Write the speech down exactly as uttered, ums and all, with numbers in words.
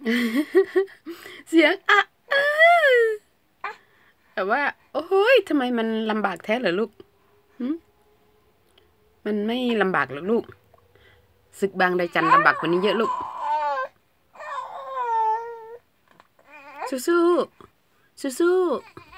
เสียงอ่ะแต่ว่าโอ้ยทำไมมันลำบากแท้เหรอลูกมันไม่ลำบากหรอกลูกศึกบางใดจันลำบากกว่านี้เยอะลูกสู้สู้สู้สู้